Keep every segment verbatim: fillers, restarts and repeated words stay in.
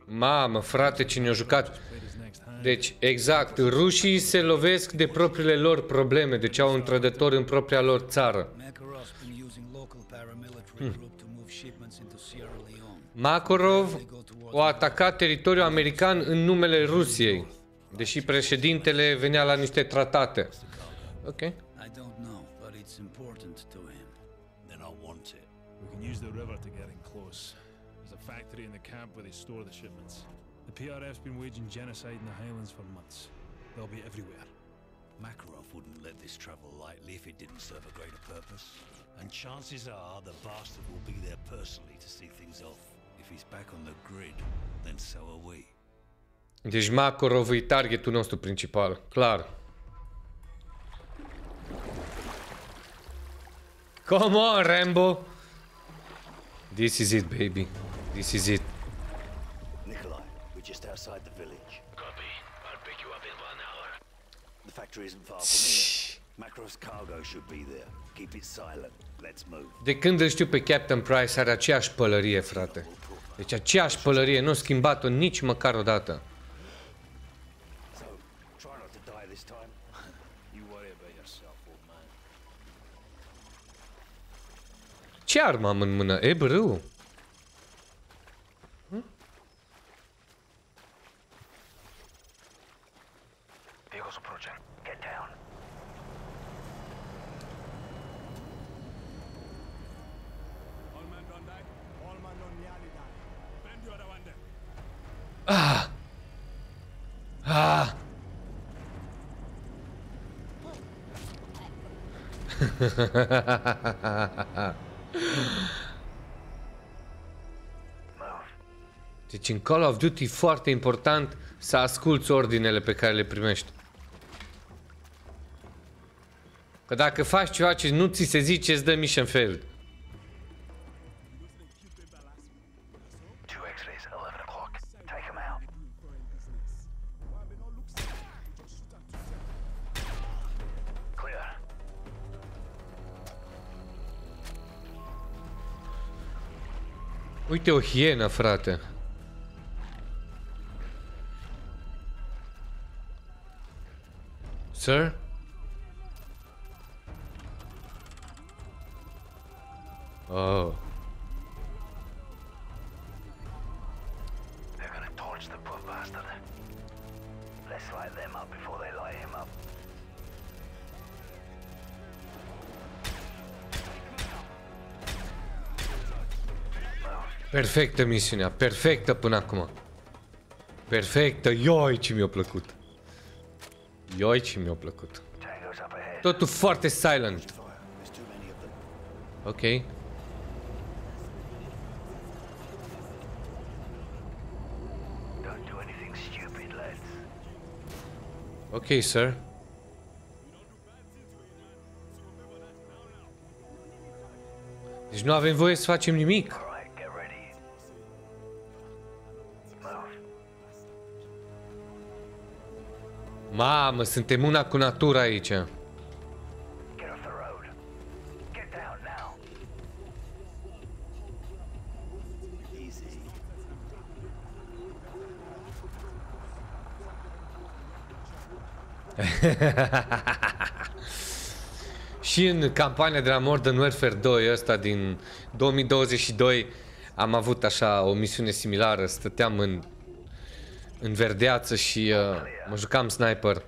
Mamă, frate, cine a jucat. Deci, exact, rușii se lovesc de propriile lor probleme, deci au un trădător în propria lor țară. Hmm. Makarov a atacat teritoriul american în numele Rusiei, deși președintele venea la niște tratate. Ok. The P R F's been waging genocide in the Highlands for months. They'll be everywhere. Makarov wouldn't let this travel lightly if it didn't serve a greater purpose. And chances are the bastard will be there personally to see things off. If he's back on the grid, then so are we. Deci Makarov e targetul nostru principal, clar. Come on, Rambo! This is it, baby. This is it. Just outside the village. Copy. I'll pick you up in one hour. The factory isn't far from here. Makarov's cargo should be there. Keep it silent. Let's move. De când îl știu pe Captain Price, are aceeași pălărie, frate. Deci aceeași pălărie, nu a schimbat-o nici măcar o dată. So, try not to die this time. You worry about yourself, old man. Ce armă am în mână? E brâu. Ah! Ah! Deci în Call of Duty e foarte important să asculți ordinele pe care le primești. Că dacă faci ceva ce nu ți se zice, îți dă mission failed. Uite o hienă, frate. Sir? Oh. They're gonna torch the poor bastard. Let's light them up before they light him up. Perfectă misiunea, perfectă până acum. Perfectă, ioi ce mi-a plăcut. Ioi ce mi-a plăcut. Totul foarte silent. Ok. Ok, sir. Deci nu avem voie să facem nimic. Mamă, suntem una cu natura aici. Și în campania de la Modern Warfare doi, ăsta din două mii douăzeci și doi, am avut așa o misiune similară. Stăteam în în verdeață și uh, mă jucam sniper.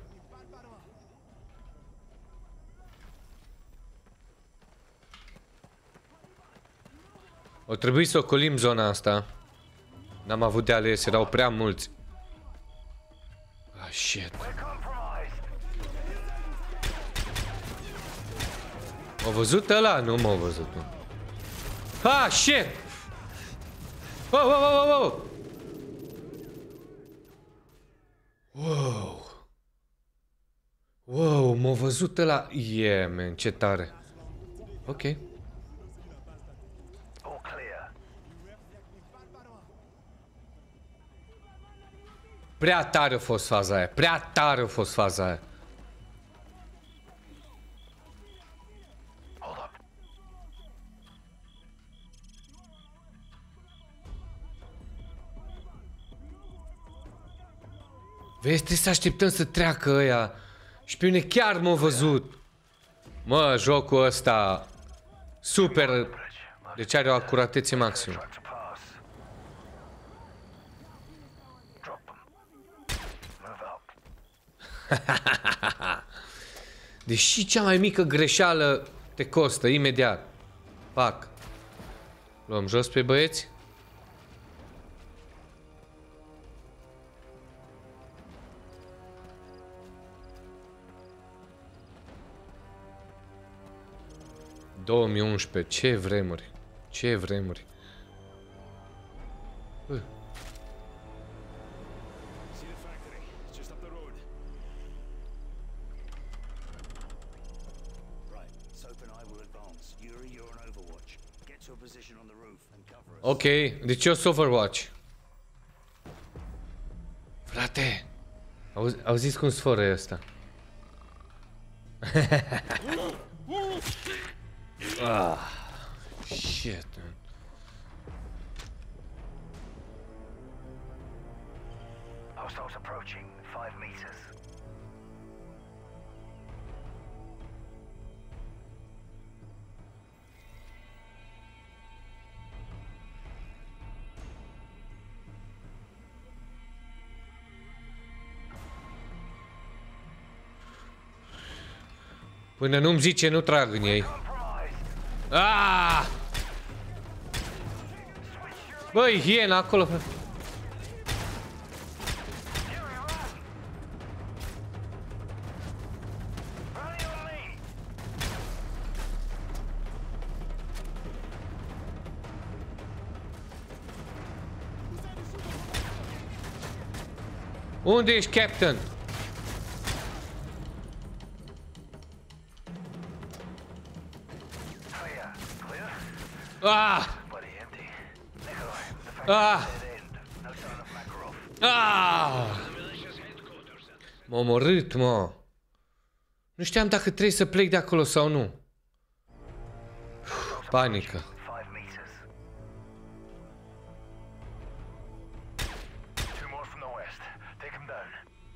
O trebuie să ocolim zona asta. N-am avut de ales, erau prea mulți. Ah, shit. M-a văzut ăla? Nu m-a văzut. Nu. Ah, shit! Wow, wow, wow, wow! Wow. Wow, m-a văzut ăla. Yeah, man, ce tare. Ok. Prea tare a fost faza aia. Prea tare a fost faza aia. Vezi, trebuie să așteptăm să treacă ăia. Și pe mine chiar m-au văzut. Mă, jocul ăsta super. Deci are o acuratețe maximă. Truck to pass. Drop them. Move up. Deși cea mai mică greșeală te costă imediat. Pac. Luăm jos pe băieți. două mii unsprezece, ce vremuri. Ce vremuri. Bă. See the factory. It's just up the road. Right, Soap and I will advance. Yuri, you're on Overwatch. Get to a position on the roof and cover us. Ok, deci eu sunt Overwatch. Frate, auzi, auziți cum sforă e ăsta? Ah, shit, man. Hostiles approaching. Five meters. Până nu-mi zice, nu trag în ei. Ah! Băi, hiena acolo. Unde ești, Captain? Clear. Clear? Ah! Bloody empty. Nikolai, the factory's Ah! dead end. No sign of Makarov. Ah! M-a omorât, mă. Nu știam dacă trebuie să plec de acolo sau nu. Panică. Five meters. Two more from the west. Take them down.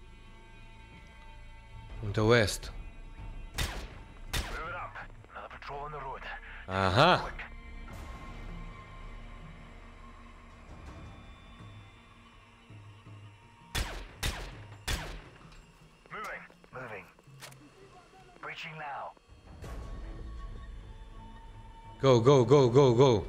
In the west. Move it up. Another patrol on the road. Aha. Quick. Moving. Moving. Breaching now. Go, go, go, go, go.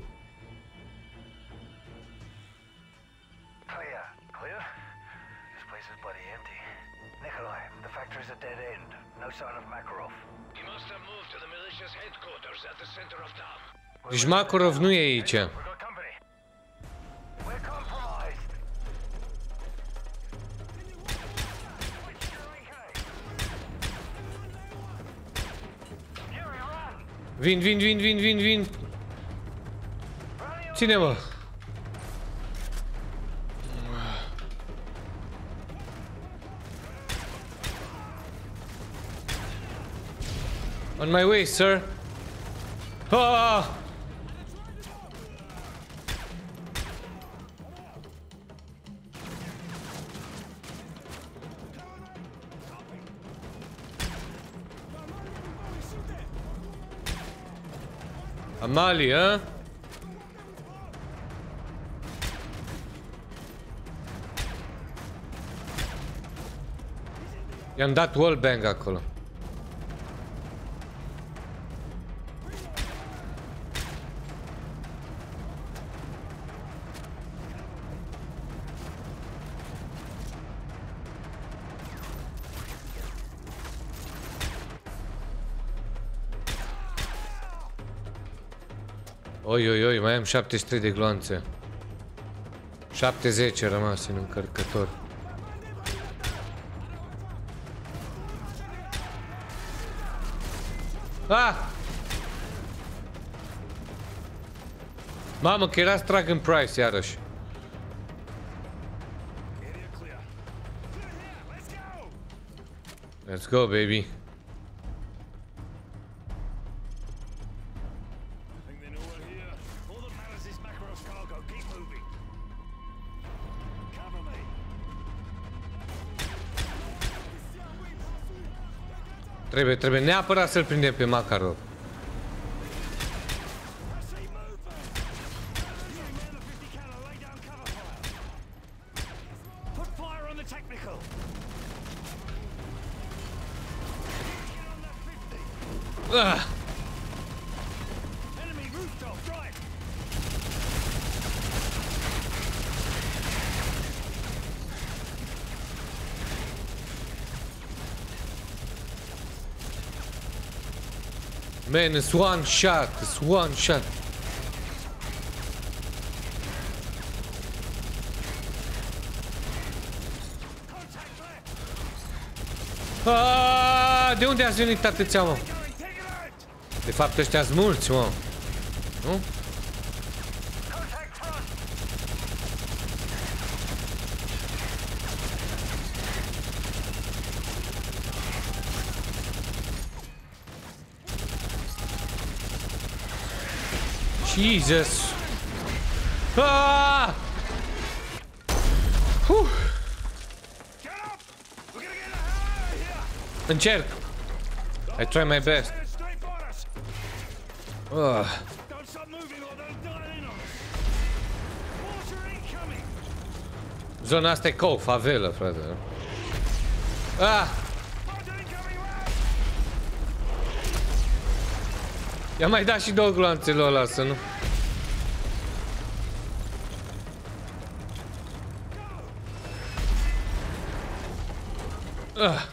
Clear. Clear? This place is bloody empty. Nikolai, the factory's a dead end. No sign of Makarov. He must have moved to the militia's headquarters at the center of town. Deci Makarov nu e aici. We got company. We're compromised. Yuri, run! Vin, vin, vin, vin, vin, vin. Ține-mă. On my way, sir. Ah! Amali, hă? I-am dat wallbang acolo. Oi, oi, oi, mai am șaptezeci și trei de gloanțe. șaptezeci a rămas în încărcător. Ah! Mamă, că era trag în price iarăși. Area clear. Clear here. Let's go. Let's go, baby. I think they know we're here. All that matters is Makarov's cargo. Keep moving. Cover me. Trebuie, trebuie neapărat să-l prindem pe Makarov. Ah. Man, it's one shot, it's one shot. Ah, de unde ați venit atâția, mă? De fapt, ăștia-s mulți, mă. Nu? Jesus! Ah! Huh. Încerc! I try my best. Uh. Zona asta e ca o favelă, frate. Ah! I-am mai dat și două gloanțelor ăla, să nu... Ah.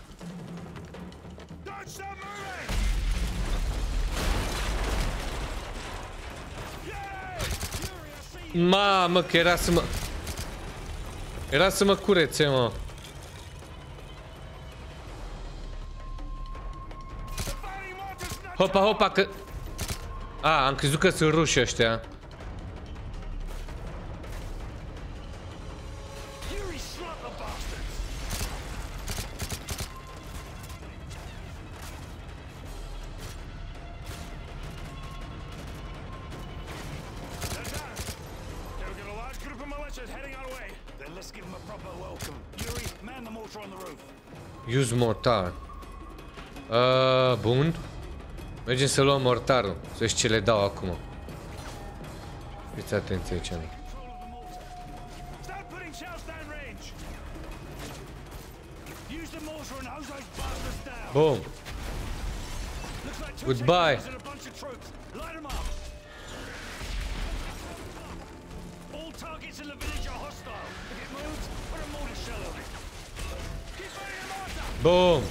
Mamă, că era să mă... Era să mă curețe, mă. Hopa, hopa, că... A, am crezut că sunt ruși ăștia. Use mortar. Uh, bun. Mergem să luăm mortarul. Să știi ce le dau acum. Fiți atenți aici. Boom. Goodbye. Boom.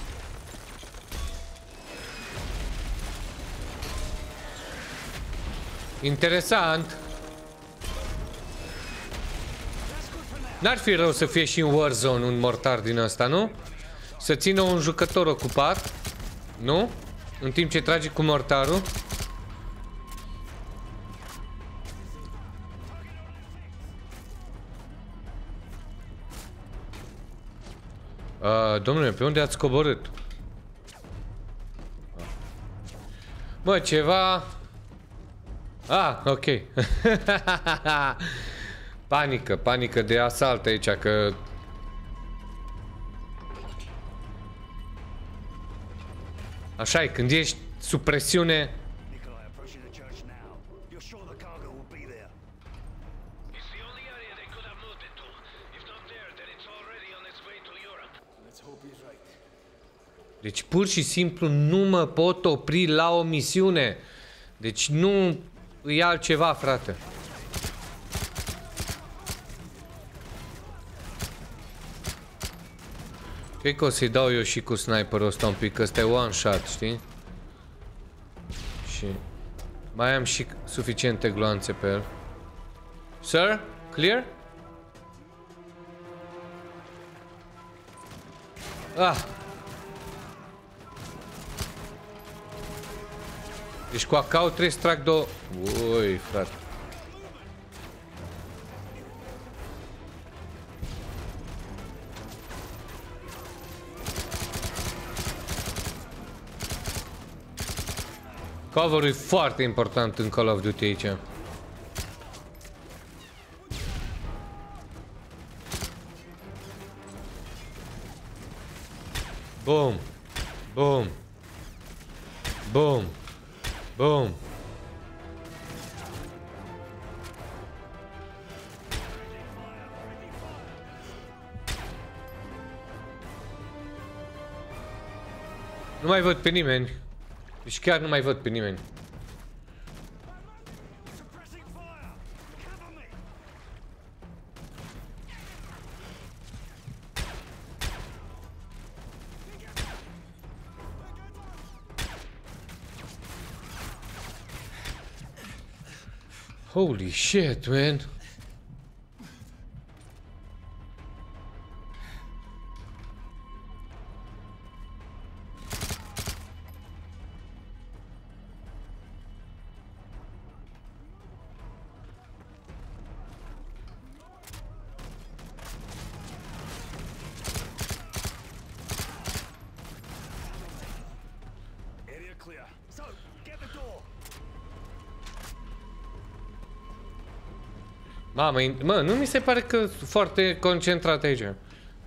Interesant. N-ar fi rău să fie și în Warzone un mortar din ăsta, nu? Să țină un jucător ocupat, nu? În timp ce trage cu mortarul. Uh, domnule, pe unde ați coborât? Bă, ceva... Ah, ok. Panică, panică de asalt aici, că... Așa e, când ești sub presiune... Deci pur și simplu nu mă pot opri la o misiune. Deci nu e altceva, frate. Cred că o să-i dau eu și cu sniperul ăsta un pic, că ăsta e one shot, știi? Și mai am și suficiente gloanțe pe el. Sir? Clear? Ah! Deci cu A K-ul trebuie să trag două... Ui, frate. Cover-ul e foarte important în Call of Duty aici. Boom. Boom. Boom. Boom. Nu mai văd pe nimeni. Deci chiar nu mai văd pe nimeni. Holy shit, man. Area clear. So, get the door. Mamă, mă, nu mi se pare că sunt foarte concentrat aici. There's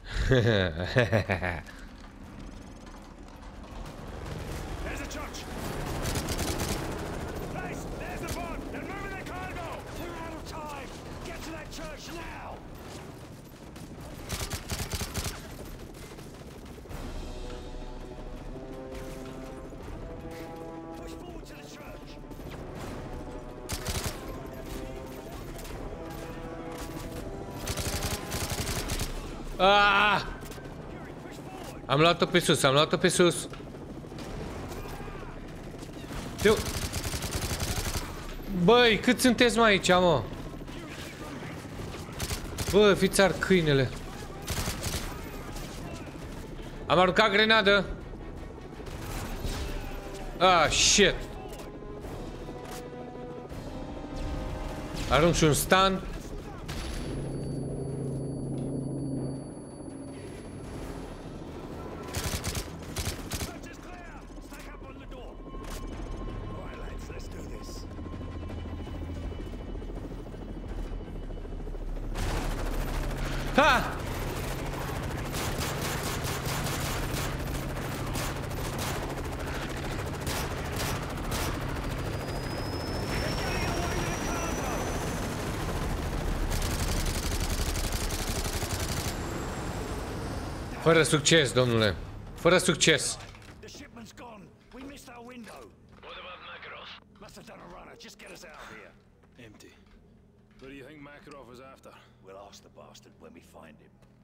a church. Place, there's the bomb. They're moving their cargo. We're out of time. Get to that church now. Push forward to the church. Ah! Fury, push forward. Am luat-o pe sus, am luat-o pe sus. Eu... Băi, cât sunteți mai aici, mă? Bă, fiți ar câinele. Am aruncat grenadă. Ah, shit. Arunc și un stun. Church is clear. Stack up on the door. All right, lads, let's do this. Ha! Fără succes, domnule. Fără succes. The shipment's gone. We missed our window. What about Makarov? Must have done a runner. Just get us out of here. Empty. What do you think Makarov was after? We'll ask the bastard when we find him.